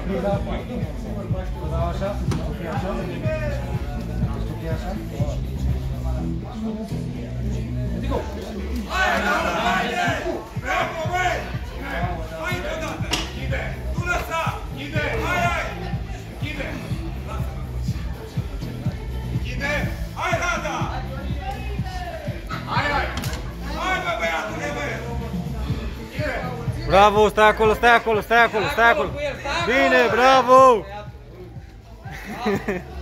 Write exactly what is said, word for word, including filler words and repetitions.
Da, da, așa, stupie așa, stupie așa. Digo! Haide, haide! Bravo, băi! Hai încă o dată! Ghide! Nu lăsa! Ghide! Hai, hai! Ghide! Lasă-mă! Ghide! Hai, Rada! Hai, hai! Hai, bă, băiatule, bă! Ghide! Bravo, stai acolo, stai acolo, stai acolo, stai acolo. Bine, bravo!